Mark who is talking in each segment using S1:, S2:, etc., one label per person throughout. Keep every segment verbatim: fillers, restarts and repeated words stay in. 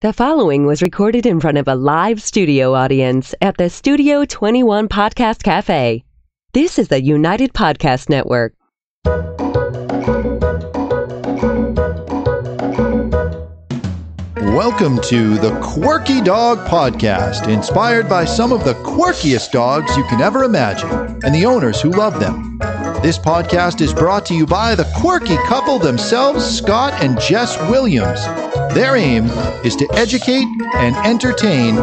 S1: The following was recorded in front of a live studio audience at the Studio twenty-one Podcast Cafe. This is the United Podcast Network.
S2: Welcome to the Quirky Dog Podcast, inspired by some of the quirkiest dogs you can ever imagine, and the owners who love them. This podcast is brought to you by the quirky couple themselves, Scott and Jess Williams. Their aim is to educate and entertain.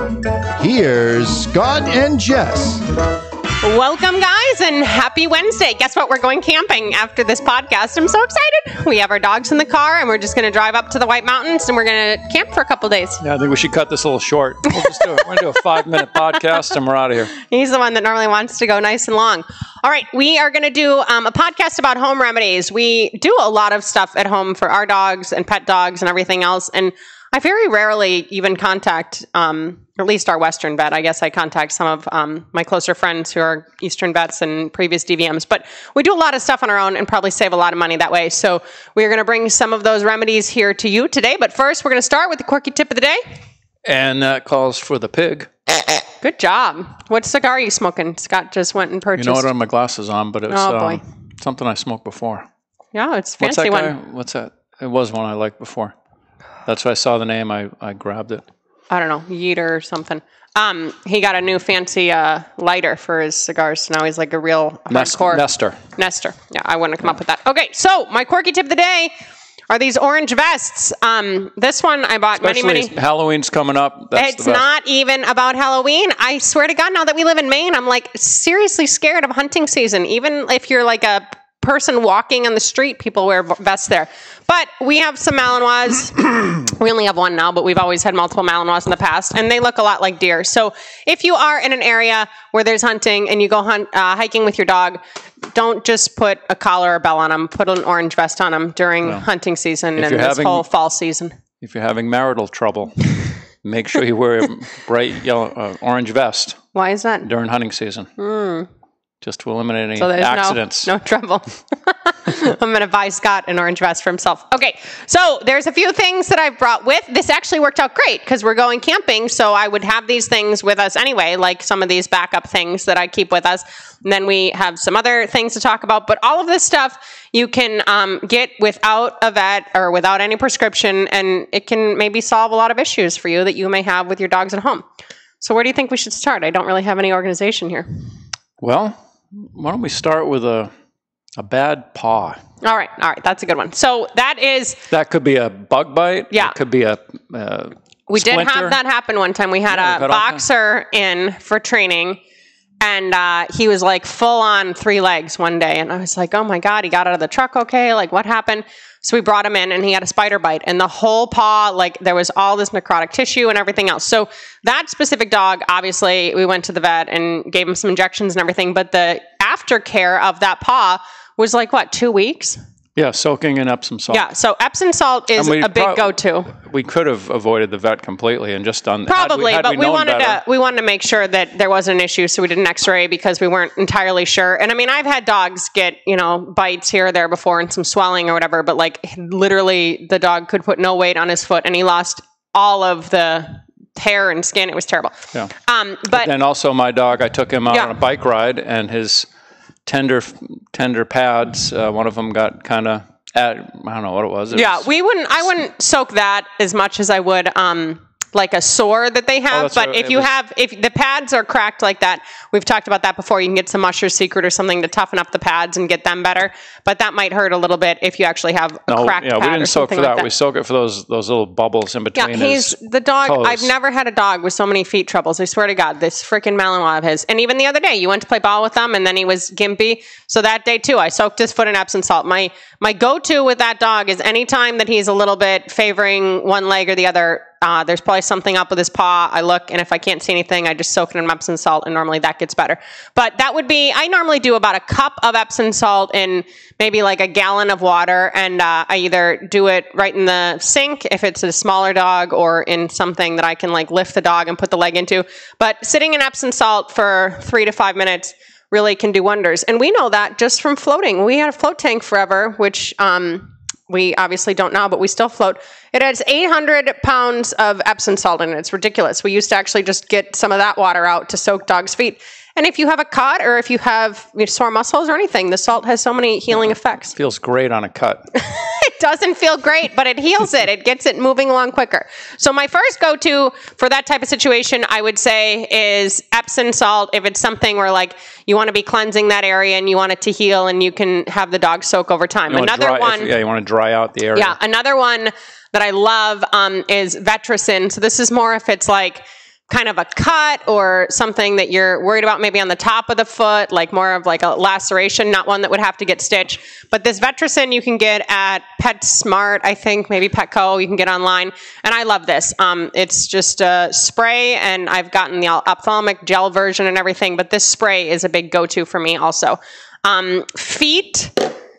S2: Here's Scott and Jess.
S3: Welcome, guys, and happy Wednesday. Guess what? We're going camping after this podcast. I'm so excited. We have our dogs in the car, and we're just going to drive up to the White Mountains, and we're going to camp for a couple days.
S4: Yeah, I think we should cut this a little short. We'll just do it. We're going to do a five-minute podcast, and we're out of here.
S3: He's the one that normally wants to go nice and long. All right, we are going to do um, a podcast about home remedies. We do a lot of stuff at home for our dogs and pet dogs and everything else, and I very rarely even contact, um, at least our Western vet. I guess I contact some of um, my closer friends who are Eastern vets and previous D V Ms. But we do a lot of stuff on our own and probably save a lot of money that way. So we're going to bring some of those remedies here to you today. But first, we're going to start with the quirky tip of the day.
S4: And that calls for the pig.
S3: Good job. What cigar are you smoking? Scott just went and purchased.
S4: You know what? I have my glasses on, but it's
S3: Oh, boy.
S4: um, something I smoked before.
S3: Yeah, it's a
S4: What's
S3: fancy
S4: that guy?
S3: one.
S4: What's that? It was one I liked before. That's why I saw the name. I, I grabbed it.
S3: I don't know, Yeater or something. Um, he got a new fancy uh, lighter for his cigars, so now he's like a real
S4: Nest,
S3: hardcore.
S4: Nestor.
S3: Nestor. Yeah, I wouldn't have come up with that. Okay, so my quirky tip of the day are these orange vests. Um, this one I bought
S4: Especially
S3: many, many.
S4: Halloween's coming up. That's
S3: It's
S4: the best.
S3: not even about Halloween. I swear to God, now that we live in Maine, I'm like seriously scared of hunting season. Even if you're like a person walking on the street, people wear vests there. But we have some Malinois. We only have one now, but we've always had multiple Malinois in the past, and they look a lot like deer. So if you are in an area where there's hunting and you go hunt, uh, hiking with your dog, don't just put a collar or bell on them. Put an orange vest on them during
S4: No.
S3: hunting season
S4: If
S3: and
S4: you're
S3: this
S4: having-
S3: whole fall season.
S4: If you're having marital trouble, make sure you wear a bright yellow, uh, orange vest
S3: Why is that?
S4: during hunting season.
S3: Hmm.
S4: Just to eliminate any
S3: So there's
S4: accidents.
S3: no, no trouble. I'm going to buy Scott an orange vest for himself. Okay, so there's a few things that I've brought with. This actually worked out great because we're going camping, so I would have these things with us anyway, like some of these backup things that I keep with us. And then we have some other things to talk about. But all of this stuff you can um, get without a vet or without any prescription, and it can maybe solve a lot of issues for you that you may have with your dogs at home. So where do you think we should start? I don't really have any organization here.
S4: Well, why don't we start with a a bad paw?
S3: All right, all right, that's a good one. So that is,
S4: That could be a bug bite.
S3: Yeah.
S4: It could be a uh,
S3: we did
S4: splinter.
S3: have that happen one time. We had
S4: Yeah,
S3: a
S4: we've had all kinds.
S3: boxer in for training, and uh, he was like full on three legs one day. And I was like, oh my God, he got out of the truck okay? Like, what happened? So we brought him in, and he had a spider bite, and the whole paw, like there was all this necrotic tissue and everything else. So that specific dog, obviously, we went to the vet and gave him some injections and everything, but the aftercare of that paw was like, what, two weeks?
S4: Yeah, soaking in Epsom salt.
S3: Yeah, so Epsom salt is
S4: And we
S3: a big
S4: prob-
S3: go-to.
S4: We could have avoided the vet completely and just done
S3: Probably,
S4: had we, had
S3: but
S4: we,
S3: we
S4: known
S3: wanted
S4: better.
S3: to we wanted to make sure that there wasn't an issue, so we did an X-ray because we weren't entirely sure. And I mean, I've had dogs get, you know, bites here or there before and some swelling or whatever, but like literally the dog could put no weight on his foot and he lost all of the hair and skin. It was terrible.
S4: Yeah.
S3: Um, but
S4: And also my dog, I took him out
S3: Yeah.
S4: on a bike ride, and his tender tender pads, uh, one of them got kind of, I don't know what it was. It
S3: yeah,
S4: was-
S3: we wouldn't. I wouldn't soak that as much as I would um, like a sore that they have.
S4: that's
S3: but
S4: right.
S3: if
S4: It
S3: you
S4: was-
S3: have, if the pads are cracked like that, we've talked about that before. You can get some Musher's Secret or something to toughen up the pads and get them better. But that might hurt a little bit if you actually have a
S4: no,
S3: cracked
S4: yeah,
S3: pad
S4: we
S3: or
S4: didn't soak
S3: something
S4: for
S3: like
S4: that. We soak it for those those little bubbles in
S3: Yeah,
S4: between
S3: he's
S4: his
S3: the dog.
S4: toes.
S3: I've never had a dog with so many feet troubles. I swear to God, this freaking Malinois of his. And even the other day, you went to play ball with them, and then he was gimpy. So that day too, I soaked his foot in Epsom salt. My my go-to with that dog is anytime that he's a little bit favoring one leg or the other. Uh, there's probably something up with his paw. I look, and if I can't see anything, I just soak it in Epsom salt, and normally that gets better. But that would be, I normally do about a cup of Epsom salt in maybe like a gallon of water, and uh, I either do it right in the sink if it's a smaller dog, or in something that I can like lift the dog and put the leg into. But sitting in Epsom salt for three to five minutes really can do wonders. And we know that just from floating. We had a float tank forever, which um, we obviously don't now, but we still float. It has eight hundred pounds of Epsom salt in it. It's ridiculous. We used to actually just get some of that water out to soak dogs' feet. And if you have a cut or if you have you know, sore muscles or anything, the salt has so many healing effects.
S4: Feels great on a cut.
S3: It doesn't feel great, but it heals it. It gets it moving along quicker. So my first go-to for that type of situation, I would say, is Epsom salt. If it's something where like you want to be cleansing that area and you want it to heal and you can have the dog soak over time. Another
S4: dry,
S3: one.
S4: If, yeah, you want to dry out the area.
S3: Yeah, another one that I love um, is Vetricin. So this is more if it's like kind of a cut or something that you're worried about maybe on the top of the foot, like more of like a laceration, not one that would have to get stitched. But this Vetricin you can get at PetSmart, I think, maybe Petco, you can get online. And I love this. Um, it's just a spray, and I've gotten the ophthalmic gel version and everything, but this spray is a big go-to for me also. Um, feet.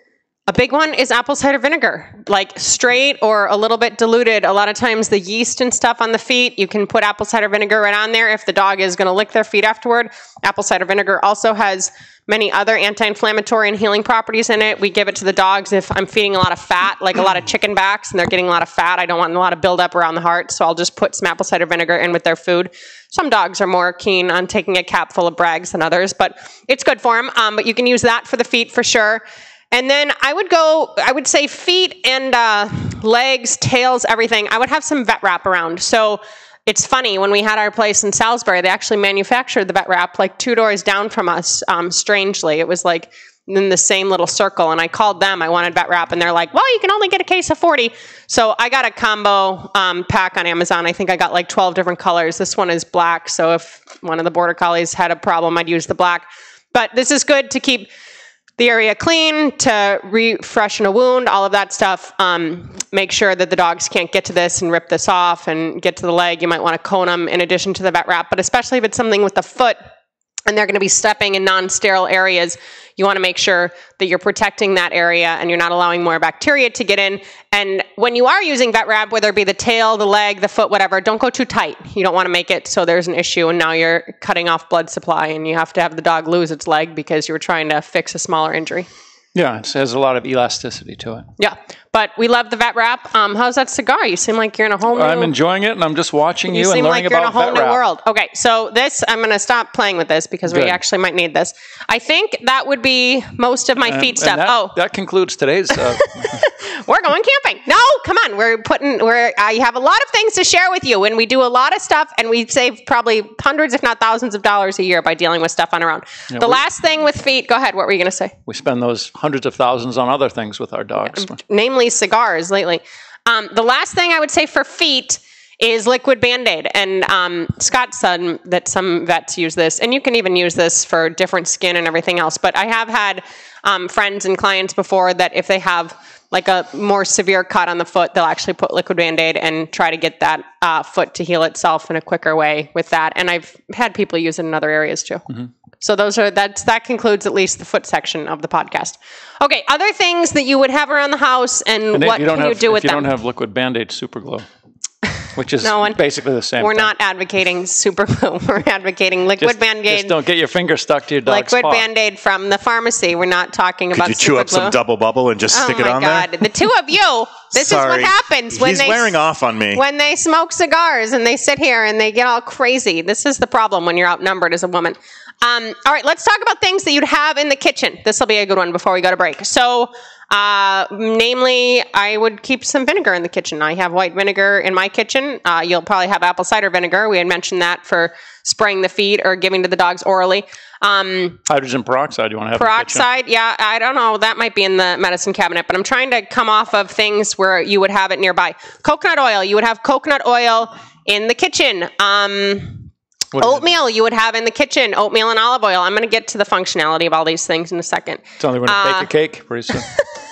S3: A big one is apple cider vinegar, like straight or a little bit diluted. A lot of times the yeast and stuff on the feet, you can put apple cider vinegar right on there if the dog is going to lick their feet afterward. Apple cider vinegar also has many other anti-inflammatory and healing properties in it. We give it to the dogs if I'm feeding a lot of fat, like a lot of chicken backs, and they're getting a lot of fat. I don't want a lot of buildup around the heart, so I'll just put some apple cider vinegar in with their food. Some dogs are more keen on taking a cap full of Bragg's than others, but it's good for them. Um, but you can use that for the feet for sure. And then I would go, I would say feet and uh, legs, tails, everything. I would have some vet wrap around. So it's funny, when we had our place in Salisbury, they actually manufactured the vet wrap like two doors down from us, um, strangely. It was like in the same little circle. And I called them, I wanted vet wrap. And they're like, well, you can only get a case of forty. So I got a combo um, pack on Amazon. I think I got like twelve different colors. This one is black. So if one of the Border Collies had a problem, I'd use the black. But this is good to keep the area clean, to refreshen a wound, all of that stuff. Um, make sure that the dogs can't get to this and rip this off and get to the leg. You might want to cone them in addition to the vet wrap, but especially if it's something with the foot and they're going to be stepping in non-sterile areas, you want to make sure that you're protecting that area and you're not allowing more bacteria to get in. And when you are using vet wrap, whether it be the tail, the leg, the foot, whatever, don't go too tight. You don't want to make it so there's an issue and now you're cutting off blood supply and you have to have the dog lose its leg because you were trying to fix a smaller injury.
S4: Yeah, it has a lot of elasticity to it.
S3: Yeah, but we love the vet wrap. Um, how's that cigar? You seem like you're in a whole new...
S4: I'm enjoying it, and I'm just watching you,
S3: you
S4: and learning
S3: like
S4: about vet wrap. You
S3: seem like you're in a whole new world. Okay, so this, I'm going to stop playing with this because
S4: Good.
S3: we actually might need this. I think that would be most of my
S4: And-
S3: feet
S4: and
S3: stuff.
S4: that,
S3: Oh,
S4: that concludes today's... Uh,
S3: we're going camping. No, come on. We're putting, we're, I have a lot of things to share with you, and we do a lot of stuff, and we save probably hundreds, if not thousands of dollars a year by dealing with stuff on our own.
S4: Yeah,
S3: the
S4: we-
S3: last thing with feet, go ahead. What were you going to say?
S4: we spend those hundreds of thousands on other things with our dogs.
S3: Namely cigars lately. Um, the last thing I would say for feet is liquid Band-Aid. And um, Scott said that some vets use this, and you can even use this for different skin and everything else. But I have had um, friends and clients before that if they have like a more severe cut on the foot, they'll actually put liquid Band-Aid and try to get that uh, foot to heal itself in a quicker way with that. And I've had people use it in other areas too. Mm-hmm. So those are that's that concludes at least the foot section of the podcast. Okay, other things that you would have around the house, and,
S4: And
S3: what
S4: you don't
S3: can
S4: have,
S3: you do
S4: if
S3: with
S4: you
S3: them?
S4: don't have liquid Band-Aid Super Glue, which is
S3: No one-
S4: basically the same
S3: We're
S4: thing.
S3: not advocating super glue. We're advocating liquid
S4: just,
S3: Band-Aid.
S4: Just don't get your finger stuck to your dog's
S3: Liquid
S4: paw.
S3: Band-Aid from the pharmacy. We're not talking
S5: Could
S3: about
S5: you chew
S3: super
S5: up some
S3: glue.
S5: double bubble and just
S3: Oh
S5: stick it
S3: my
S5: on
S3: God.
S5: there?
S3: The two of you, this
S5: Sorry.
S3: is what happens when
S5: He's
S3: they
S5: wearing off on me.
S3: when they smoke cigars and they sit here and they get all crazy. This is the problem when you're outnumbered as a woman. Um, all right, let's talk about things that you'd have in the kitchen. This will be a good one before we go to break. So, uh, namely, I would keep some vinegar in the kitchen. I have white vinegar in my kitchen. Uh, you'll probably have apple cider vinegar. We had mentioned that for spraying the feet or giving to the dogs orally. Um,
S4: Hydrogen peroxide you want to have in the kitchen.
S3: Peroxide, yeah, I don't know. That might be in the medicine cabinet, but I'm trying to come off of things where you would have it nearby. Coconut oil, you would have coconut oil in the kitchen. Um,
S4: What do you-
S3: oatmeal, you would have in the kitchen. Oatmeal and olive oil. I'm going to get to the functionality of all these things in a second.
S4: It's only when you
S3: Uh,
S4: bake a cake pretty soon.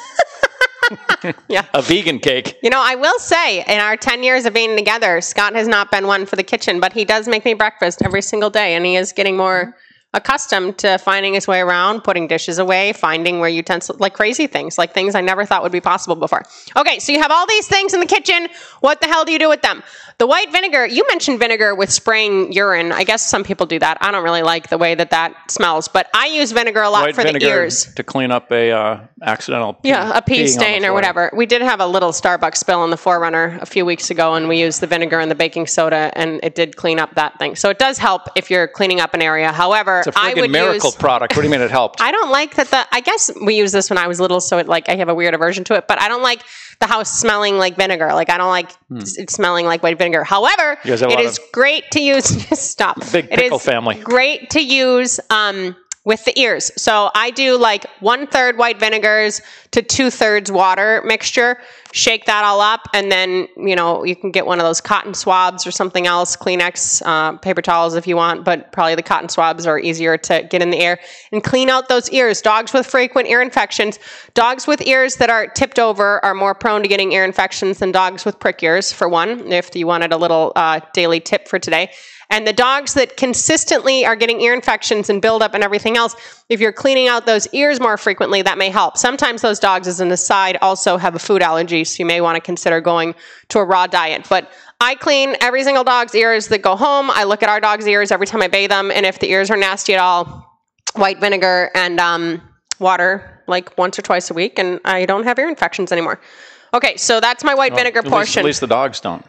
S3: Yeah.
S4: A vegan cake.
S3: You know, I will say, in our ten years of being together, Scott has not been one for the kitchen, but he does make me breakfast every single day, and he is getting more accustomed to finding his way around, putting dishes away, finding where utensils, like crazy things, like things I never thought would be possible before. Okay, so you have all these things in the kitchen. What the hell do you do with them? The white vinegar, you mentioned vinegar with spraying urine. I guess some people do that. I don't really like the way that that smells, but I use vinegar a lot
S4: White
S3: for the ears.
S4: To clean up a uh, accidental pee,
S3: Yeah, a pea stain or
S4: floor.
S3: whatever. We did have a little Starbucks spill in the Forerunner a few weeks ago, and we used the vinegar and the baking soda, and it did clean up that thing. So it does help if you're cleaning up an area. However,
S4: It's a
S3: I
S4: friggin'
S3: would
S4: miracle
S3: use...
S4: product. What do you mean it helped?
S3: I don't like that the... I guess we used this when I was little, so it like I have a weird aversion to it, but I don't like the house smelling like vinegar. Like, I don't like hmm. it smelling like white vinegar. However, it is of great to use... Stop.
S4: Big pickle
S3: it is
S4: family.
S3: Great to use... Um, with the ears. So I do like one third white vinegars to two thirds water mixture, shake that all up. And then, you know, you can get one of those cotton swabs or something else, Kleenex, uh, paper towels if you want, but probably the cotton swabs are easier to get in the ear and clean out those ears. Dogs with frequent ear infections, dogs with ears that are tipped over are more prone to getting ear infections than dogs with prick ears, for one, if you wanted a little uh, daily tip for today. And the dogs that consistently are getting ear infections and buildup and everything else, if you're cleaning out those ears more frequently, that may help. Sometimes those dogs, as an aside, also have a food allergy, so you may want to consider going to a raw diet. But I clean every single dog's ears that go home. I look at our dog's ears every time I bathe them, and if the ears are nasty at all, white vinegar and um, water, like once or twice a week, and I don't have ear infections anymore. Okay, so that's my white
S4: well,
S3: vinegar
S4: at least,
S3: portion.
S4: At least the dogs don't.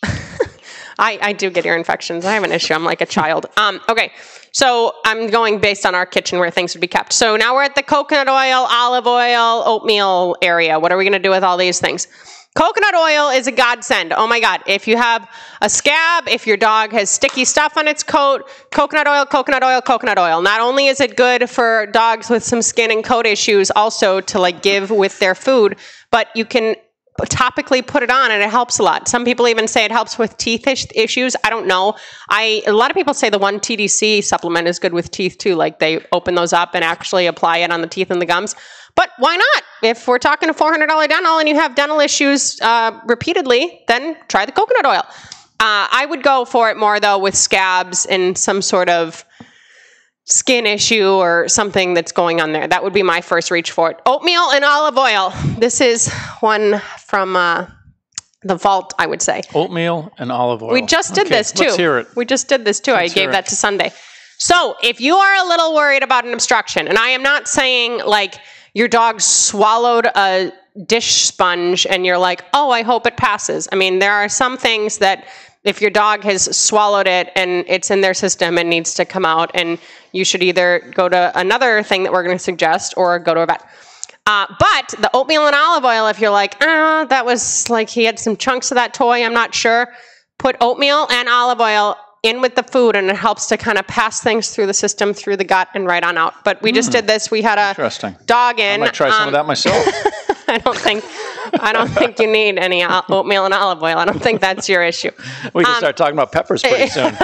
S3: I, I do get ear infections. I have an issue. I'm like a child. Um, okay, so I'm going based on our kitchen where things would be kept. So now we're at the coconut oil, olive oil, oatmeal area. What are we going to do with all these things? Coconut oil is a godsend. Oh my God. If you have a scab, if your dog has sticky stuff on its coat, coconut oil, coconut oil, coconut oil. Not only is it good for dogs with some skin and coat issues also to like give with their food, but you can topically put it on and it helps a lot. Some people even say it helps with teeth is- issues. I don't know. I a lot of people say the one T D C supplement is good with teeth too. Like they open those up and actually apply it on the teeth and the gums. But why not? If we're talking a four hundred dollars dental and you have dental issues uh, repeatedly, then try the coconut oil. Uh, I would go for it more though with scabs and some sort of skin issue or something that's going on there. That would be my first reach for it. Oatmeal and olive oil. This is one from uh, the vault, I would say.
S4: Oatmeal and olive oil.
S3: We just did
S4: okay,
S3: this too.
S4: Let's hear it.
S3: We just did this too.
S4: Let's
S3: I gave
S4: it.
S3: that to Sunday. So if you are a little worried about an obstruction, and I am not saying like your dog swallowed a dish sponge and you're like, oh, I hope it passes. I mean, there are some things that if your dog has swallowed it and it's in their system and needs to come out, and you should either go to another thing that we're going to suggest or go to a vet. Uh, but the oatmeal and olive oil, if you're like, ah, that was like he had some chunks of that toy, I'm not sure, put oatmeal and olive oil in with the food and it helps to kind of pass things through the system, through the gut, and right on out. But we mm. just did this. We had a
S4: Interesting.
S3: dog in.
S4: I might try some
S3: um,
S4: of that myself.
S3: I don't think I don't think you need any oatmeal and olive oil. I don't think that's your issue.
S4: We can
S3: um,
S4: start talking about peppers pretty soon.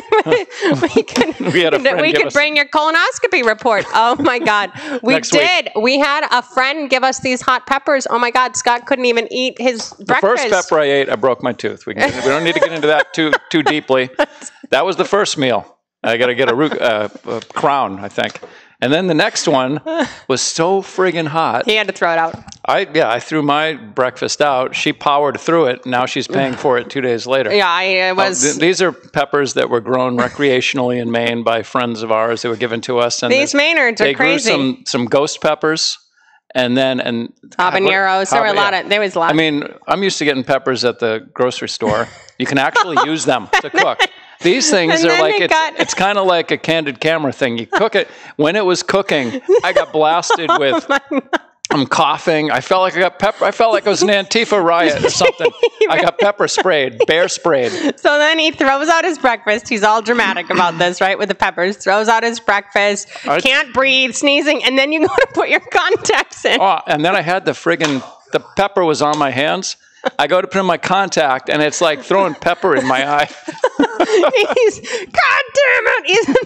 S3: we could,
S4: we had a friend
S3: we
S4: give
S3: could
S4: us...
S3: bring your colonoscopy report. Oh my God. We
S4: Next
S3: did.
S4: Week.
S3: We had a friend give us these hot peppers. Oh my God. Scott couldn't even eat his
S4: the
S3: breakfast.
S4: The first pepper I ate, I broke my tooth. We, can, we don't need to get into that too too deeply. That was the first meal. I got to get a, root, uh, a crown, I think. And then the next one was so friggin' hot.
S3: He had to throw it out.
S4: I yeah, I threw my breakfast out. She powered through it. Now she's paying for it two days later.
S3: Yeah, I it was.
S4: Oh, th- these are peppers that were grown recreationally in Maine by friends of ours that were given to us. And
S3: these Maynards are crazy.
S4: They grew some some ghost peppers, and then and
S3: habaneros. There were a lot of. There was a lot.
S4: I mean, I'm used to getting peppers at the grocery store. You can actually use them to cook. These things
S3: and
S4: are like,
S3: it
S4: it's,
S3: got...
S4: it's kind of like a candid camera thing. You cook it. When it was cooking, I got blasted with,
S3: oh
S4: I'm coughing. I felt like I got pepper. I felt like it was an Antifa riot or something. I got pepper sprayed, bear sprayed.
S3: So then he throws out his breakfast. He's all dramatic about this, right? With the peppers. Throws out his breakfast. I... Can't breathe, sneezing. And then you go to put your contacts in.
S4: Oh, and then I had the friggin', the pepper was on my hands. I go to put in my contact, and it's like throwing pepper in my eye.
S3: He's, God damn it, he's in the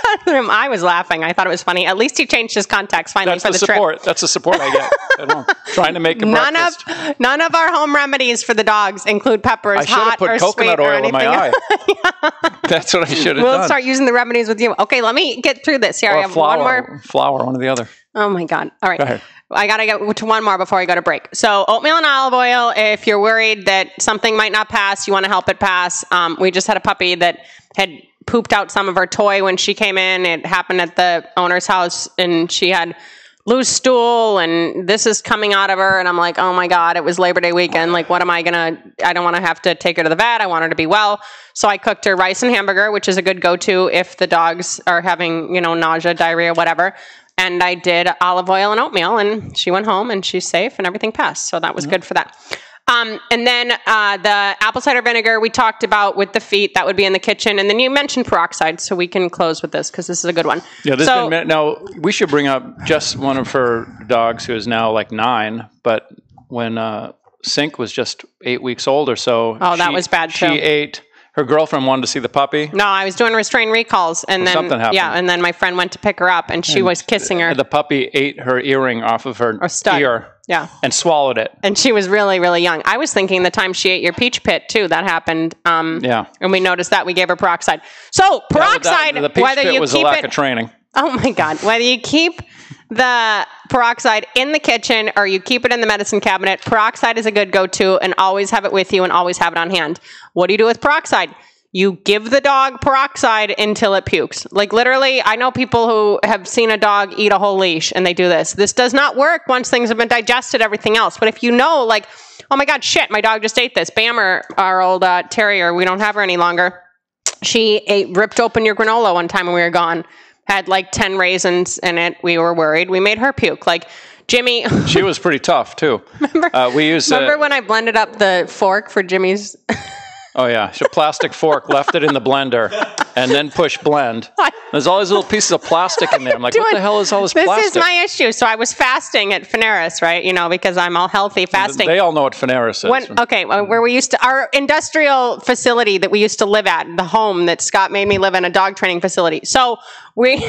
S3: I was laughing. I thought it was funny. At least he changed his contacts finally
S4: That's
S3: for
S4: the,
S3: the
S4: support.
S3: trip.
S4: That's the support I get at home. Trying to make a
S3: None
S4: breakfast.
S3: of none of our home remedies for the dogs include peppers,
S4: I should have
S3: hot
S4: put
S3: or
S4: coconut
S3: sweet or
S4: oil in
S3: anything.
S4: my eye. That's what I should have
S3: We'll
S4: done.
S3: start using the remedies with you. Okay, let me get through this. Here, I
S4: or
S3: have
S4: flour,
S3: one more.
S4: flour, one or the other.
S3: Oh my God. All right.
S4: Go ahead.
S3: I got to get to one more before I go to break. So oatmeal and olive oil, if you're worried that something might not pass, you want to help it pass. Um, we just had a puppy that had pooped out some of her toy when she came in. It happened at the owner's house, and she had loose stool, and this is coming out of her. And I'm like, oh my God, it was Labor Day weekend. Like, what am I going to, I don't want to have to take her to the vet. I want her to be well. So I cooked her rice and hamburger, which is a good go-to if the dogs are having, you know, nausea, diarrhea, whatever. And I did olive oil and oatmeal, and she went home and she's safe and everything passed. So that was mm-hmm. good for that. Um, and then uh, the apple cider vinegar we talked about with the feet, that would be in the kitchen. And then you mentioned peroxide, so we can close with this because this is a good one.
S4: Yeah, this
S3: so,
S4: been, now we should bring up just one of her dogs who is now like nine, but when uh, Sink was just eight weeks old or so.
S3: Oh, that
S4: she,
S3: was bad too.
S4: She ate... Her girlfriend wanted to see the puppy.
S3: No, I was doing restrained recalls, and
S4: Or
S3: then
S4: something happened.
S3: yeah, and then my friend went to pick her up, and she
S4: And
S3: was kissing her.
S4: The puppy ate her earring off of her
S3: Or stud.
S4: ear.
S3: Yeah.
S4: And swallowed it.
S3: And she was really, really young. I was thinking the time she ate your peach pit too, that happened. Um,
S4: Yeah.
S3: And we noticed that we gave her peroxide. So peroxide,
S4: That- the peach
S3: whether
S4: pit
S3: you
S4: was
S3: keep
S4: a lack
S3: it,
S4: of training.
S3: oh my God, whether you keep the peroxide in the kitchen or you keep it in the medicine cabinet, peroxide is a good go-to, and always have it with you and always have it on hand. What do you do with peroxide? You give the dog peroxide until it pukes. Like literally, I know people who have seen a dog eat a whole leash and they do this. This does not work once things have been digested, everything else. But if you know, like, oh my God, shit, my dog just ate this. Bammer, our old uh, terrier, we don't have her any longer. She ate, ripped open your granola one time when we were gone. Had like ten raisins in it. We were worried. We made her puke. Like, Jimmy.
S4: She was pretty tough too.
S3: remember
S4: uh, we used,
S3: remember
S4: uh,
S3: when I blended up the fork for Jimmy's...
S4: Oh yeah, she plastic fork, left it in the blender, and then push blend. There's all these little pieces of plastic in there. I'm like,
S3: Doing,
S4: what the hell is all this,
S3: this
S4: plastic?
S3: This is my issue. So I was fasting at Finaris, right? You know, because I'm all healthy fasting.
S4: They all know what Finaris is.
S3: When, okay, where we used to, our industrial facility that we used to live at, the home that Scott made me live in, a dog training facility. So we,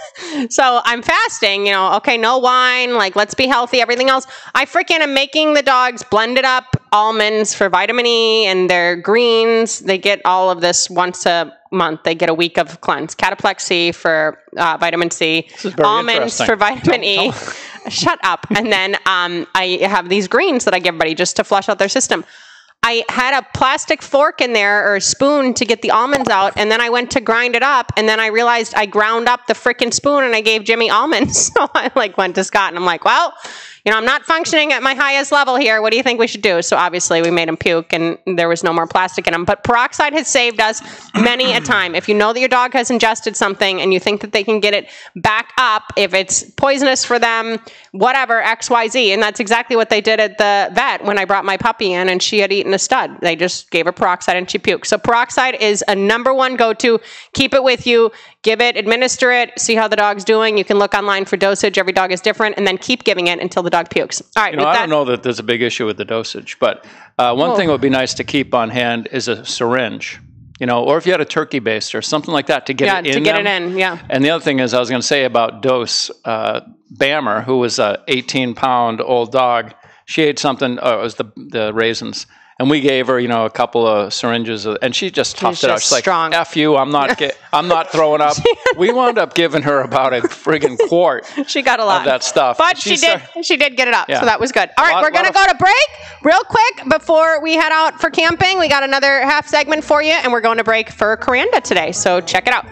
S3: so I'm fasting, you know, okay, no wine, like let's be healthy, everything else. I freaking am making the dogs blended up almonds for vitamin E and their greens. They get all of this once a month. They get a week of cleanse. Cataplexy for uh, vitamin C. Almonds for vitamin don't, E. Don't. Shut up. And then um, I have these greens that I give everybody just to flush out their system. I had a plastic fork in there or a spoon to get the almonds out, and then I went to grind it up, and then I realized I ground up the frickin' spoon and I gave Jimmy almonds. So I like went to Scott and I'm like, well, you know, I'm not functioning at my highest level here. What do you think we should do? So obviously we made him puke and there was no more plastic in him. But peroxide has saved us many a time. If you know that your dog has ingested something and you think that they can get it back up, if it's poisonous for them, whatever, X, Y, Z. And that's exactly what they did at the vet when I brought my puppy in and she had eaten a stud. They just gave her peroxide and she puked. So peroxide is a number one go-to. Keep it with you. Give it, administer it, see how the dog's doing. You can look online for dosage. Every dog is different, and then keep giving it until the dog pukes. All right.
S4: You know,
S3: with
S4: I
S3: that,
S4: don't know that there's a big issue with the dosage, but uh, one
S3: oh.
S4: thing that would be nice to keep on hand is a syringe, you know, or if you had a turkey baster, something like that to get
S3: yeah,
S4: it in
S3: to get
S4: them.
S3: it in, yeah.
S4: And the other thing is I was going to say about dose, uh, Bammer, who was a eighteen pound old dog, she ate something, uh, it was the, the raisins. And we gave her, you know, a couple of syringes, of, and she just toughed
S3: She's
S4: it out.
S3: just
S4: She's like,
S3: strong.
S4: F you, I'm not get, I'm not throwing up. We wound up giving her about a friggin' quart
S3: She got a lot
S4: of that stuff.
S3: But
S4: she
S3: she did
S4: started,
S3: she did get it up,
S4: Yeah.
S3: so that was good. All right,
S4: Lot-
S3: we're going to
S4: lot
S3: go to break real quick before we head out for camping. We got another half segment for you, and we're going to break for Coranda today, so check it out.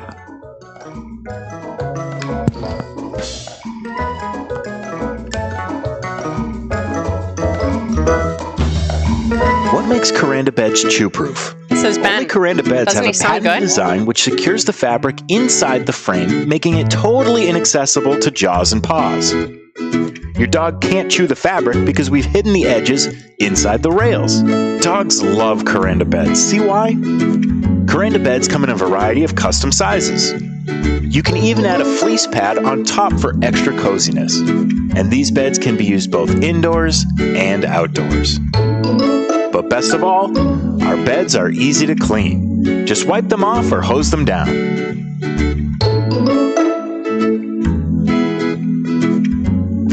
S5: What makes Coranda beds chew-proof?
S3: Says Ben.
S5: Only Coranda beds
S3: Doesn't
S5: have
S3: he
S5: a
S3: sound
S5: patented
S3: good?
S5: design which secures the fabric inside the frame, making it totally inaccessible to jaws and paws. Your dog can't chew the fabric because we've hidden the edges inside the rails. Dogs love Coranda beds. See why? Coranda beds come in a variety of custom sizes. You can even add a fleece pad on top for extra coziness. And these beds can be used both indoors and outdoors. But best of all, our beds are easy to clean. Just wipe them off or hose them down.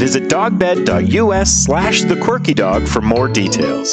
S5: Visit dogbed.us slash the quirky dog for more details.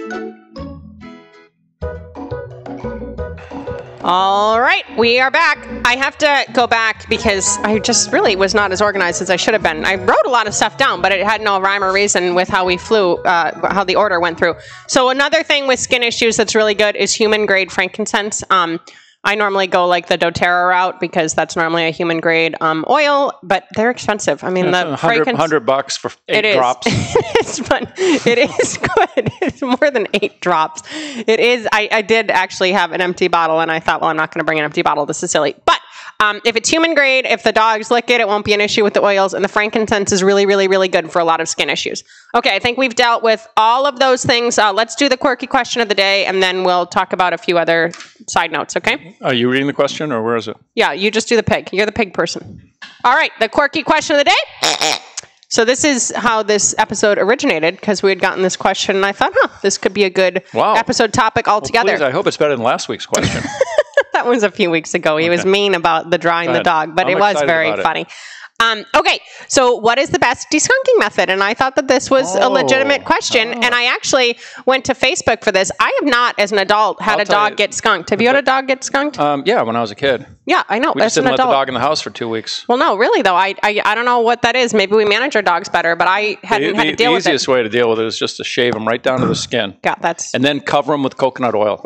S3: All right, we are back. I have to go back because I just really was not as organized as I should have been. I wrote a lot of stuff down, but it had no rhyme or reason with how we flew, uh, how the order went through. So another thing with skin issues that's really good is human-grade frankincense. Um, I normally go like the doTERRA route because that's normally a human grade um, oil, but they're expensive. I mean,
S4: yeah,
S3: the
S4: one hundred,
S3: fragrance,
S4: one hundred bucks for eight
S3: it is.
S4: drops.
S3: It is, but it is good. It's more than eight drops. It is. I, I did actually have an empty bottle, and I thought, well, I'm not going to bring an empty bottle. This is silly. But um, if it's human grade, if the dogs lick it, it won't be an issue with the oils, and the frankincense is really, really, really good for a lot of skin issues. Okay, I think we've dealt with all of those things. Uh, let's do the quirky question of the day, and then we'll talk about a few other side notes, okay?
S4: Are you reading the question, or where is it?
S3: Yeah, you just do the pig. You're the pig person. All right, the quirky question of the day. So this is how this episode originated, because we had gotten this question, and I thought, huh, this could be a good
S4: Wow.
S3: episode topic altogether.
S4: Well, please, I hope it's better than last week's question.
S3: That was a few weeks ago. He
S4: Okay.
S3: was mean about the drawing
S4: Go
S3: the
S4: ahead.
S3: dog, but
S4: I'm
S3: it was
S4: excited
S3: very
S4: about it.
S3: funny. Um, okay, so what is the best deskunking method? And I thought that this was a
S4: Oh.
S3: legitimate question,
S4: Oh.
S3: and I actually went to Facebook for this. I have not, as an adult, had
S4: I'll
S3: a
S4: tell
S3: dog
S4: you-
S3: get skunked. Have you had a dog get skunked?
S4: um, yeah, when I was a kid.
S3: yeah, I know.
S4: We
S3: as
S4: just
S3: an
S4: didn't let
S3: adult.
S4: the dog in the house for two weeks.
S3: Well, no, really though. I, I I don't know what that is. Maybe we manage our dogs better, but I hadn't
S4: The,
S3: had
S4: the,
S3: to deal
S4: the
S3: with it.
S4: easiest way to deal with it is just to shave them right down to the skin.
S3: Yeah, that's
S4: And then cover them with coconut oil.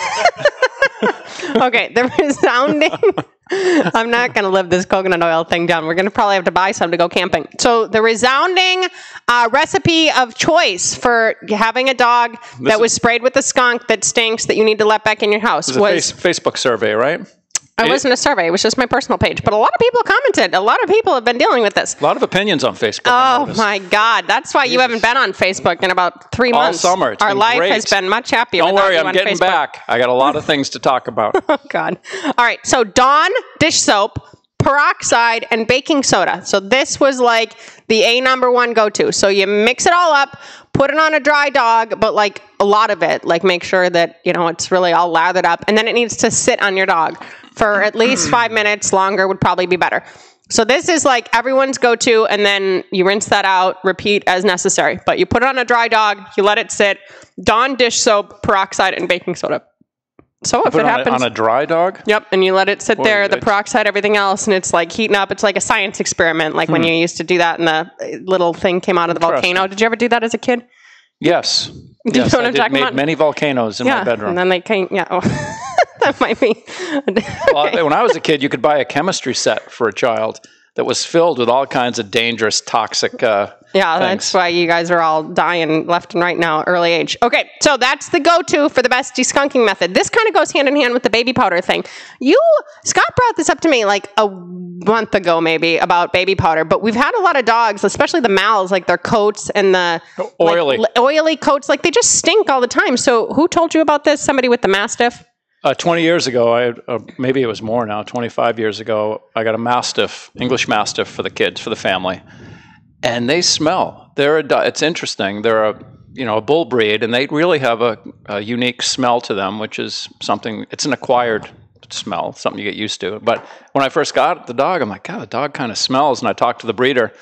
S3: okay. The resounding. I'm not going to live this coconut oil thing down. We're going to probably have to buy some to go camping. So the resounding uh, recipe of choice for having a dog that was sprayed with a skunk that stinks that you need to let back in your house
S4: It was a
S3: was.
S4: face, Facebook survey, right?
S3: It wasn't a survey. It was just my personal page. But a lot of people commented. A lot of people have been dealing with this.
S4: A lot of opinions on Facebook. I
S3: Oh
S4: noticed.
S3: my God! That's why you haven't been on Facebook in about three
S4: All
S3: months.
S4: summer. It's
S3: Our
S4: been
S3: life
S4: great.
S3: has been much happier.
S4: Don't
S3: without
S4: worry,
S3: you
S4: I'm
S3: on
S4: getting
S3: Facebook.
S4: back. I got a lot of things to talk about.
S3: Oh God! All right. So Dawn dish soap, peroxide, and baking soda. So this was like the A number one go-to. So you mix it all up, put it on a dry dog, but like a lot of it, like make sure that, you know, it's really all lathered up, and then it needs to sit on your dog for at least five minutes. Longer would probably be better. So this is like everyone's go-to, and then you rinse that out, repeat as necessary. But you put it on a dry dog, you let it sit. Dawn dish soap, peroxide, and baking soda. So if
S4: Put
S3: it
S4: it on,
S3: happens
S4: a, on a dry dog?
S3: Yep, and you let it sit
S4: Boy,
S3: there, the
S4: it's-
S3: peroxide, everything else, and it's like heating up. It's like a science experiment, like when you used to do that and the little thing came out of the
S4: Interesting.
S3: volcano. Did you ever do that as a kid?
S4: Yes.
S3: Do you
S4: yes,
S3: know what
S4: I
S3: I'm
S4: did
S3: talking
S4: made
S3: about?
S4: many volcanoes in
S3: yeah,
S4: my bedroom.
S3: and then they came, yeah. Oh, that might be.
S4: Well, when I was a kid, you could buy a chemistry set for a child that was filled with all kinds of dangerous, toxic uh,
S3: Yeah,
S4: things.
S3: that's why you guys are all dying left and right now, early age. Okay, so that's the go-to for the best deskunking method. This kind of goes hand in hand with the baby powder thing. You, Scott brought this up to me like a month ago maybe about baby powder, but we've had a lot of dogs, especially the Mals, like their coats and the
S4: Oily.
S3: like, oily coats, like they just stink all the time. So who told you about this? Somebody with the Mastiff?
S4: Uh, twenty years ago, I uh, maybe it was more now, twenty-five years ago, I got a Mastiff, English Mastiff for the kids, for the family. And they smell. They're a, do- it's interesting. They're a, you know, a bull breed, and they really have a, a unique smell to them, which is something, it's an acquired smell, something you get used to. But when I first got the dog, I'm like, God, the dog kind of smells. And I talked to the breeder,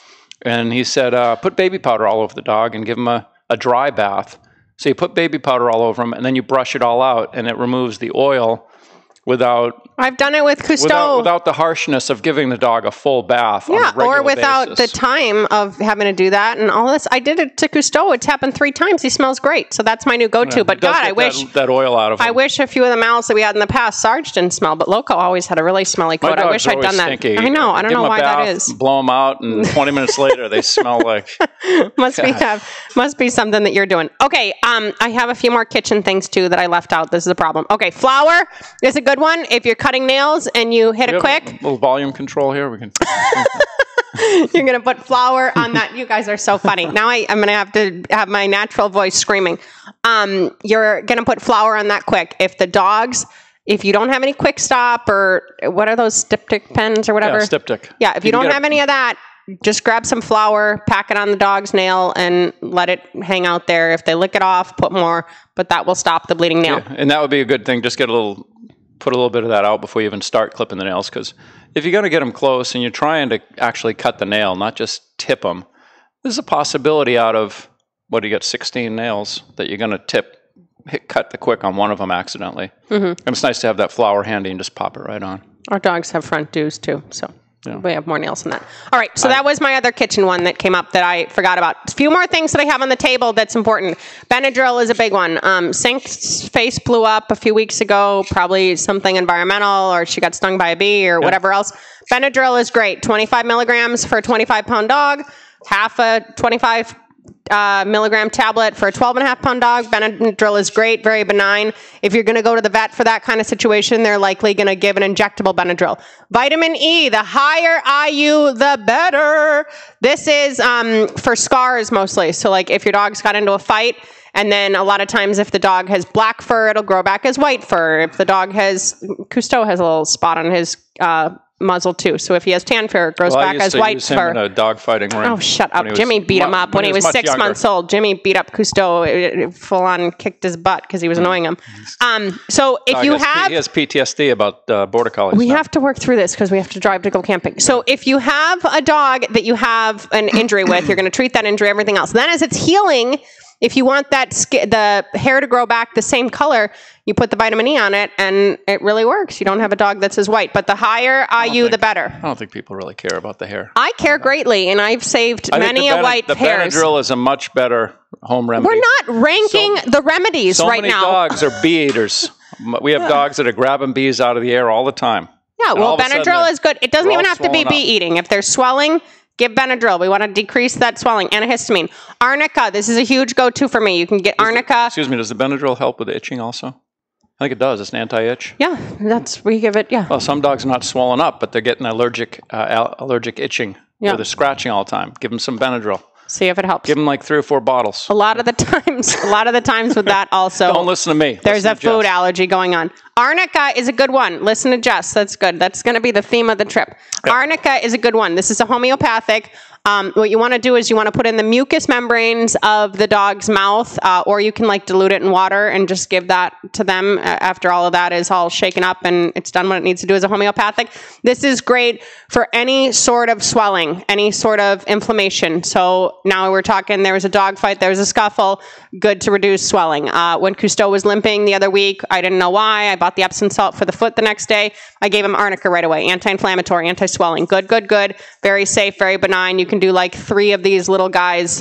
S4: and he said, uh, put baby powder all over the dog and give him a, a dry bath. So you put baby powder all over them, and then you brush it all out, and it removes the oil without
S3: I've done it with Cousteau.
S4: without, without the harshness of giving the dog a full bath. on a
S3: Yeah,
S4: regular
S3: or without
S4: basis.
S3: the time of having to do that and all this. I did it to Cousteau. It's happened three times. He smells great. So that's my new go-to.
S4: Yeah,
S3: but
S4: it does
S3: God,
S4: get
S3: I wish
S4: that, that oil out of them.
S3: I wish a few of the Mals that we had in the past, Sarge didn't smell, but Loco always had a really smelly
S4: My
S3: coat. I
S4: dogs
S3: wish
S4: are
S3: I'd done
S4: always
S3: that.
S4: stinky.
S3: I know. I don't
S4: Give
S3: know
S4: them a
S3: why
S4: bath,
S3: that is.
S4: Blow them out, and twenty minutes later, they smell like.
S3: must be have, must be something that you're doing. Okay, um, I have a few more kitchen things too that I left out. This is a problem. Okay, flour is a good one if you're cutting nails and you hit
S4: We
S3: it
S4: have
S3: quick.
S4: a little volume control here. We can.
S3: You're going to put flour on that. You guys are so funny. Now I, I'm going to have to have my natural voice screaming. Um, you're going to put flour on that quick. If the dogs, if you don't have any Quick Stop or what are those Styptic pens or whatever?
S4: Yeah, styptic.
S3: Yeah, if you,
S4: You can
S3: don't
S4: get
S3: have
S4: a-
S3: any of that, just grab some flour, pack it on the dog's nail, and let it hang out there. If they lick it off, put more, but that will stop the bleeding nail.
S4: Yeah, and that would be a good thing. Just get a little, put a little bit of that out before you even start clipping the nails. Because if you're going to get them close and you're trying to actually cut the nail, not just tip them, there's a possibility out of, what do you got, sixteen nails, that you're going to tip, hit, cut the quick on one of them accidentally. Mm-hmm. And it's nice to have that flower handy and just pop it right on.
S3: Our dogs have front dews too, so
S4: Yeah.
S3: we have more nails than that. All right, so that was my other kitchen one that came up that I forgot about. A few more things that I have on the table that's important. Benadryl is a big one. Um, Sync's face blew up a few weeks ago, probably something environmental, or she got stung by a bee or whatever else. Benadryl is great. twenty-five milligrams for a twenty-five pound dog, half a twenty-five Uh, milligram tablet for a twelve and a half pound dog. Benadryl is great, very benign. If you're going to go to the vet for that kind of situation, they're likely going to give an injectable Benadryl. Vitamin E, the higher I U, the better. This is um, for scars mostly. So like if your dog's got into a fight, and then a lot of times if the dog has black fur, it'll grow back as white fur. If the dog has, Cousteau has a little spot on his uh, muzzle too. So if he has tan fur, it grows
S4: well,
S3: back
S4: I used
S3: as
S4: to
S3: white
S4: use him
S3: fur.
S4: in a dog fighting ring.
S3: Oh, shut up.
S4: was
S3: Jimmy beat him
S4: mu-
S3: up when, he was,
S4: much
S3: six
S4: younger.
S3: months old. Jimmy beat up Cousteau, full on kicked his butt because he was annoying him. Um, so if
S4: Uh,
S3: you
S4: he has,
S3: have...
S4: He has P T S D about uh, border collies.
S3: We
S4: now.
S3: have to work through this because we have to drive to go camping. So if you have a dog that you have an injury with, you're going to treat that injury, everything else. Then as it's healing, if you want that sk- the hair to grow back the same color, you put the vitamin E on it, and it really works. You don't have a dog that's as white. But the higher I U,
S4: think-
S3: the better.
S4: I don't think people really care about the hair.
S3: I care greatly, and I've saved
S4: I think
S3: many
S4: the
S3: a
S4: Bene-
S3: white
S4: the
S3: hairs.
S4: Benadryl is a much better home remedy.
S3: We're not ranking
S4: So-
S3: the remedies
S4: So
S3: right
S4: many
S3: now.
S4: dogs are bee eaters. M- We have dogs that are grabbing bees out of the air all the time.
S3: Yeah,
S4: And
S3: well,
S4: all of a sudden
S3: Benadryl
S4: they're-
S3: is good. It doesn't
S4: they're
S3: even
S4: all
S3: have to be
S4: swollen
S3: bee
S4: up.
S3: eating. If they're swelling, give Benadryl. We want to decrease that swelling. Antihistamine. Arnica, this is a huge go-to for me. You can get Arnica.
S4: Excuse me, does the Benadryl help with itching also? I think it does. It's an anti-itch.
S3: Yeah, that's, we give it, yeah.
S4: Well, some dogs are not swollen up, but they're getting allergic uh, al- allergic itching.
S3: Yeah.
S4: Or they're scratching all the time. Give them some Benadryl.
S3: See if it helps.
S4: Give them like three or four bottles.
S3: A lot of the times, a lot of the times with that also.
S4: Don't listen to me.
S3: There's
S4: Listen
S3: a
S4: to Jess.
S3: food allergy going on. Arnica is a good one. Listen to Jess. That's good. That's going to be the theme of the trip. Arnica is a good one. This is a homeopathic. Um, what you want to do is you want to put in the mucous membranes of the dog's mouth, uh, or you can like dilute it in water and just give that to them uh, after all of that is all shaken up and it's done what it needs to do as a homeopathic. This is great for any sort of swelling, any sort of inflammation. So now we're talking, there was a dog fight, there was a scuffle, good to reduce swelling. Uh, when Cousteau was limping the other week, I didn't know why. I bought the Epsom salt for the foot the next day. I gave him Arnica right away. Anti-inflammatory, anti-swelling. Good, good, good. Very safe, very benign. You can do like three of these little guys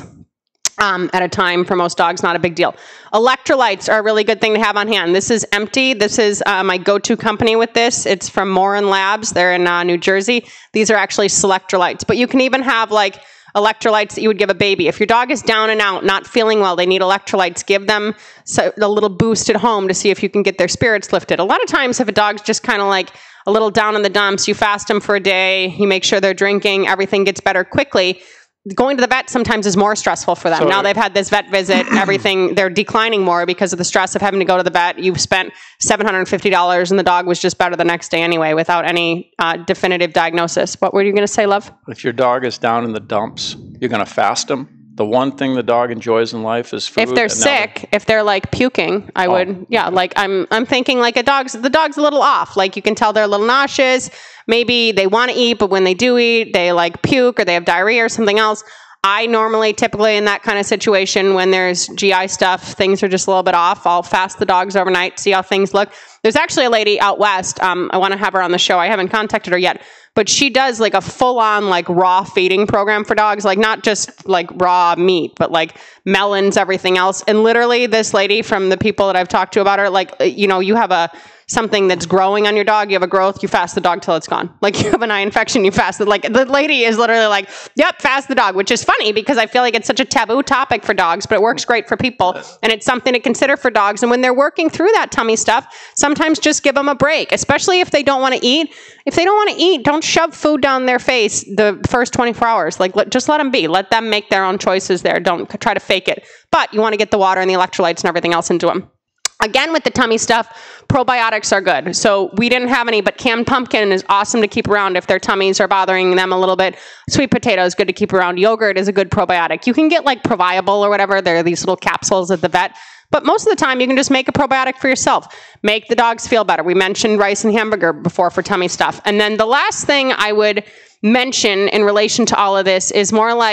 S3: um, at a time. For most dogs, not a big deal. Electrolytes are a really good thing to have on hand. This is empty. This is uh, my go-to company with this. It's from Morin Labs. They're in uh, New Jersey. These are actually Selectrolytes. But you can even have like electrolytes that you would give a baby. If your dog is down and out, not feeling well, they need electrolytes, give them so, a little boost at home to see if you can get their spirits lifted. A lot of times if a dog's just kind of like a little down in the dumps, you fast them for a day, you make sure they're drinking, everything gets better quickly. Going to the vet sometimes is more stressful for them.
S4: So-
S3: now they've had this vet visit, everything, they're declining more because of the stress of having to go to the vet. You've spent seven hundred fifty dollars and the dog was just better the next day anyway without any uh, definitive diagnosis. What were you going to say, love?
S4: If your dog is down in the dumps, you're going to fast them. The one thing the dog enjoys in life is food.
S3: If they're
S4: and now
S3: sick, if they're like puking, I would, yeah, like I'm, I'm thinking like a dog's, the dog's a little off. Like you can tell they're a little nauseous. Maybe they want to eat, but when they do eat, they like puke or they have diarrhea or something else. I normally, typically in that kind of situation, when there's G I stuff, things are just a little bit off. I'll fast the dogs overnight, see how things look. There's actually a lady out west. Um, I want to have her on the show. I haven't contacted her yet, but she does like a full on like raw feeding program for dogs, like not just like raw meat, but like melons, everything else. And literally this lady, from the people that I've talked to about her, like, you know, you have a, something that's growing on your dog, you have a growth, you fast the dog till it's gone. Like you have an eye infection, you fast it. Like the lady is literally like, yep, fast the dog, which is funny because I feel like it's such a taboo topic for dogs, but it works great for people. And it's something to consider for dogs. And when they're working through that tummy stuff, sometimes just give them a break, especially if they don't want to eat. If they don't want to eat, don't shove food down their face the first twenty-four hours. Like let, just let them be. Let them make their own choices there. Don't try to fake it. But you want to get the water and the electrolytes and everything else into them. Again, with the tummy stuff, probiotics are good. So we didn't have any, but canned pumpkin is awesome to keep around if their tummies are bothering them a little bit. Sweet potato is good to keep around. Yogurt is a good probiotic. You can get like Proviable or whatever. There are these little capsules at the vet. But most of the time, you can just make a probiotic for yourself. Make the dogs feel better. We mentioned rice and hamburger before for tummy stuff. And then the last thing I would mention in relation to all of this is more like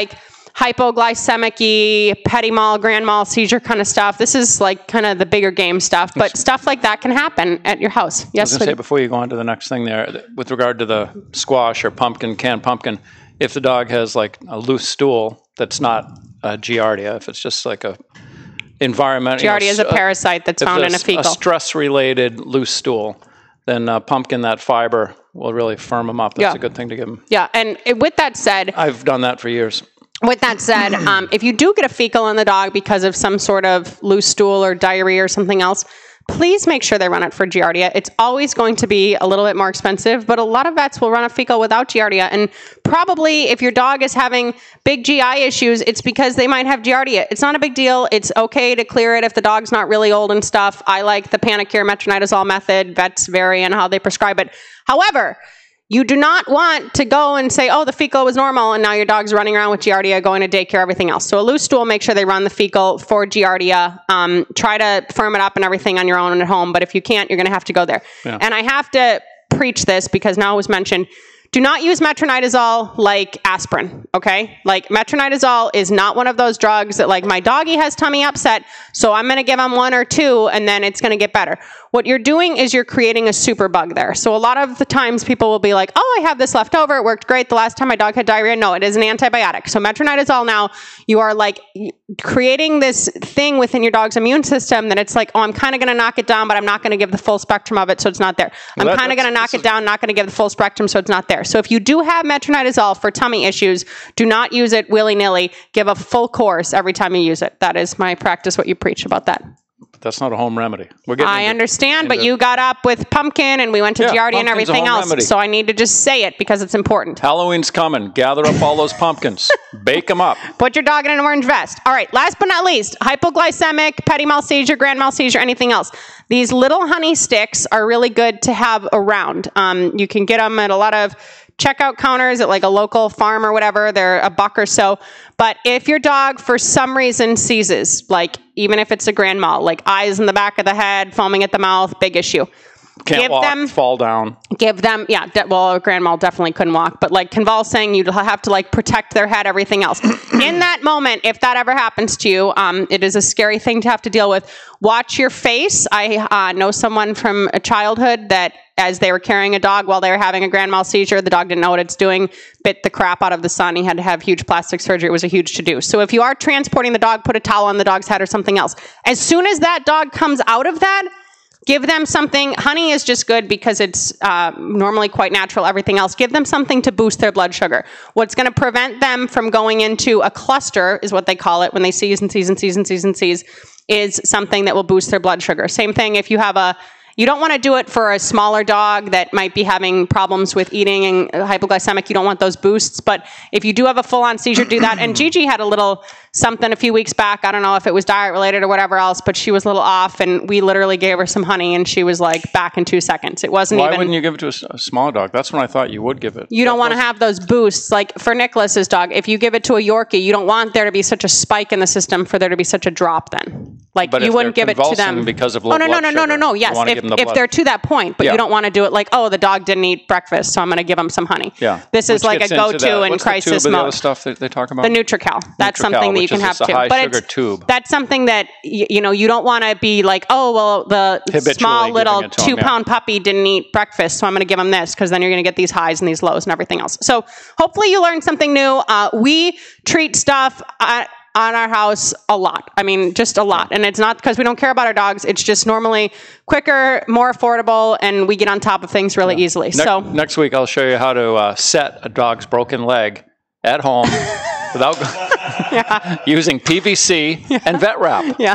S3: hypoglycemic-y, petit mal, grand mal seizure kind of stuff. This is like kind of the bigger game stuff, but stuff like that can happen at your house. Yes.
S4: I was going to say, before you go on to the next thing there, with regard to the squash or pumpkin, canned pumpkin, if the dog has like a loose stool that's not a Giardia, if it's just like a environment.
S3: Giardia
S4: you know,
S3: is a parasite that's found in a fecal.
S4: A stress-related loose stool, then uh, pumpkin, that fiber will really firm them up. That's
S3: Yeah.
S4: a good thing to give them.
S3: Yeah, and it- with that said,
S4: I've done that for years.
S3: With that said, um, if you do get a fecal in the dog because of some sort of loose stool or diarrhea or something else, please make sure they run it for Giardia. It's always going to be a little bit more expensive, but a lot of vets will run a fecal without Giardia. And probably if your dog is having big G I issues, it's because they might have Giardia. It's not a big deal. It's okay to clear it if the dog's not really old and stuff. I like the Panacure metronidazole method. Vets vary on how they prescribe it. However, you do not want to go and say, oh, the fecal was normal, and now your dog's running around with Giardia, going to daycare, everything else. So a loose stool, make sure they run the fecal for Giardia. Um, try to firm it up and everything on your own at home, but if you can't, you're going to have to go there.
S4: Yeah.
S3: And I have to preach this because now it was mentioned. Do not use metronidazole like aspirin, okay? Like metronidazole is not one of those drugs that like my doggy has tummy upset, so I'm gonna give him one or two and then it's gonna get better. What you're doing is you're creating a super bug there. So a lot of the times people will be like, oh, I have this left over. It worked great the last time my dog had diarrhea. No, it is an antibiotic. So metronidazole now, you are like creating this thing within your dog's immune system that it's like, oh, I'm kind of gonna knock it down, but I'm not gonna give the full spectrum of it, so it's not there. I'm
S4: Well, that-
S3: kind of gonna
S4: that's-
S3: knock it down, not gonna give the full spectrum, so it's not there. So if you do have metronidazole for tummy issues, do not use it willy-nilly. Give a full course every time you use it. That is my practice, what you preach about that.
S4: That's not a home remedy. We're getting
S3: I
S4: into-
S3: understand, but
S4: into-
S3: you got up with pumpkin and we went to
S4: Yeah,
S3: Giardia and
S4: pumpkin's a
S3: everything
S4: home
S3: else.
S4: remedy.
S3: So I need to just say it because it's important.
S4: Halloween's coming. Gather up all those pumpkins. Bake them up.
S3: Put your dog in an orange vest. All right, last but not least, hypoglycemic, petit mal seizure, grand mal seizure, anything else. These little honey sticks are really good to have around. Um, you can get them at a lot of checkout counters at like a local farm or whatever. They're a buck or so. But if your dog for some reason seizes, like even if it's a grand mal, like eyes in the back of the head, foaming at the mouth, big issue.
S4: Can't
S3: Give
S4: walk,
S3: them-
S4: fall down.
S3: Give them, yeah, de- well, a grand mal definitely couldn't walk, but like convulsing, you'd have to like protect their head, everything else. In that moment, if that ever happens to you, um, it is a scary thing to have to deal with. Watch your face. I uh, know someone from a childhood that as they were carrying a dog while they were having a grand mal seizure, the dog didn't know what it's doing, bit the crap out of the son. He had to have huge plastic surgery. It was a huge to-do. So if you are transporting the dog, put a towel on the dog's head or something else. As soon as that dog comes out of that, give them something. Honey is just good because it's uh, normally quite natural, everything else. Give them something to boost their blood sugar. What's going to prevent them from going into a cluster is what they call it when they seize and seize and seize and seize and seize, is something that will boost their blood sugar. Same thing if you have a, you don't want to do it for a smaller dog that might be having problems with eating and hypoglycemic. You don't want those boosts. But if you do have a full-on seizure, do that. And Gigi had a little something a few weeks back. I don't know if it was diet related or whatever else, but she was a little off, and we literally gave her some honey, and she was like back in two seconds. It wasn't
S4: Why
S3: even.
S4: wouldn't you give it to a, s- a small dog? That's when I thought you would give it.
S3: You don't
S4: That
S3: want to
S4: was-
S3: have those boosts. Like for Nicholas's dog, if you give it to a Yorkie, you don't want there to be such a spike in the system for there to be such a drop then. Like
S4: But
S3: you
S4: if
S3: wouldn't
S4: they're
S3: give it to
S4: convulsing
S3: them
S4: because of low
S3: oh, no, no,
S4: blood
S3: no, no, no,
S4: sugar,
S3: no.
S4: you
S3: Yes,
S4: wanna
S3: if,
S4: give them the
S3: if
S4: blood.
S3: they're to that point, but
S4: Yeah.
S3: you don't want to do it like, oh, the dog didn't eat breakfast, so I'm going to give him some honey.
S4: Yeah.
S3: This is
S4: Which
S3: like a
S4: gets into
S3: go-to
S4: that-
S3: in
S4: what's
S3: crisis
S4: the tube of the
S3: mode.
S4: other stuff that they talk about?
S3: The Nutrical. That's
S4: Nutrical,
S3: something that you
S4: which
S3: can
S4: is
S3: have
S4: just a
S3: too.
S4: high
S3: But
S4: sugar
S3: it's,
S4: tube.
S3: that's something that, y- you know, you don't want to be like, oh, well, the
S4: Habitually
S3: small
S4: giving
S3: little
S4: it to 'em, yeah.
S3: two-pound puppy didn't eat breakfast, so I'm going to give him this, because then you're going to get these highs and these lows and everything else. So hopefully you learned something new. Uh, we treat stuff at, on our house a lot. I mean, just a lot. And it's not because we don't care about our dogs. It's just normally quicker, more affordable, and we get on top of things really easily.
S4: Ne-
S3: So
S4: next week I'll show you how to uh, set a dog's broken leg at home without using P V C and vet wrap.
S3: yeah.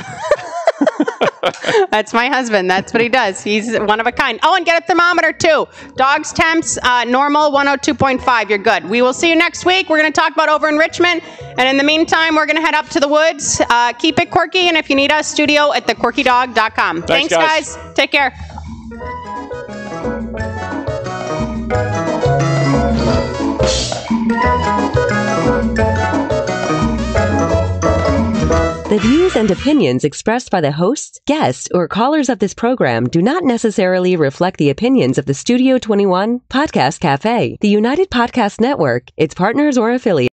S3: That's my husband. That's what he does. He's one of a kind. Oh, and get a thermometer too. Dogs temps, uh, normal one oh two point five. You're good. We will see you next week. We're going to talk about over enrichment. And in the meantime, we're going to head up to the woods. Uh, keep it quirky. And if you need us, studio at the quirky dog dot com.
S4: Thanks,
S3: Thanks,
S4: guys.
S3: guys. Take care.
S1: The views and opinions expressed by the hosts, guests, or callers of this program do not necessarily reflect the opinions of the Studio twenty-one Podcast Cafe, the United Podcast Network, its partners, or affiliates.